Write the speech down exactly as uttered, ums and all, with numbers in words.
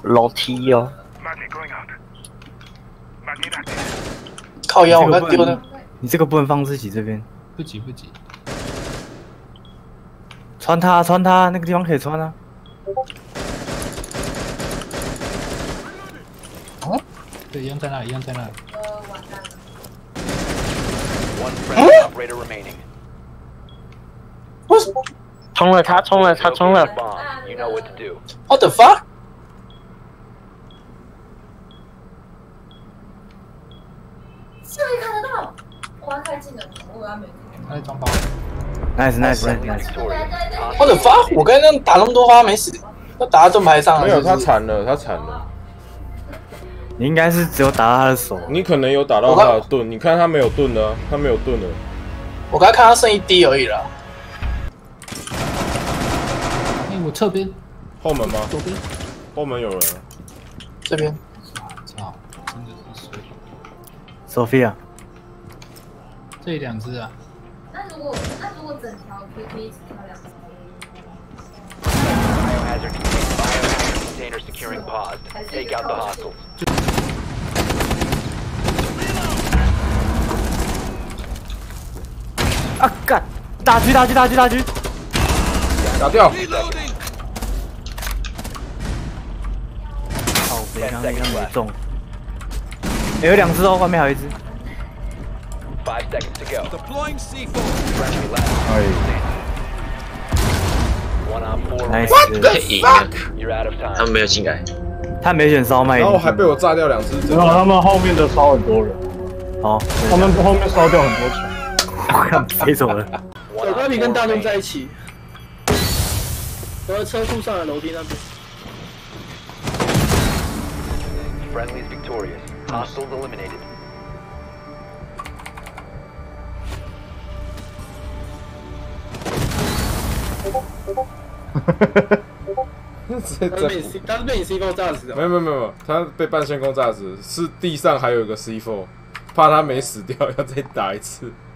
楼梯哦。 靠腰，我刚丢的。 你这个不能放自己这边。 不急不急。 穿它穿它，那个地方可以穿啊。 哦，对，一样在那里，一样在那里。 呃，完蛋了。 One friendly operator remaining. 为什么？ 冲了他，冲了他，冲了。 Bomb. You know what to do. What the fuck？ 这里看得到，我要开技能，我要没看。 他在装包。 nice nice nice Friendly nice。 victorious. What the fuck？ 我刚刚打那么多发没死，都打到盾牌上了。 没有，他是不是残了，他残了。 你应该是只有打到他的手。 你可能有打到他的盾，你看他没有盾的、啊，他没有盾的。 我刚看他剩一滴而已了。 哎，我侧边。 后门吗？ 左边。 后门有人。 这边。 操，真的是水。 Sophia。 这里两只啊。 那如果那如果整条可以可以只挑两只。 Biohazard container, biohazard container securing paused. Take out the hostiles. 啊干！大狙大狙大狙大狙！ 打掉。 好，别刚刚没中。欸、有两只哦，外面还有一只。 Five seconds to go. Deploying C four. Friendly last. 哎。 One on four. Nice. You're out of time. 他们没有进来。 他没选烧麦。 然后还被我炸掉两只。 没有，他们后面的烧很多人。 哦， 他们后面烧掉很多枪。 我看飞走了。 小高比跟大东在一起。我的车库上的楼梯那边。 Friendly's victorious. Hostiles eliminated. 这这他是被你 C 四炸死的。 没有没有没有，他被半仙宫炸死，是地上还有一个 C 四，怕他没死掉，要再打一次。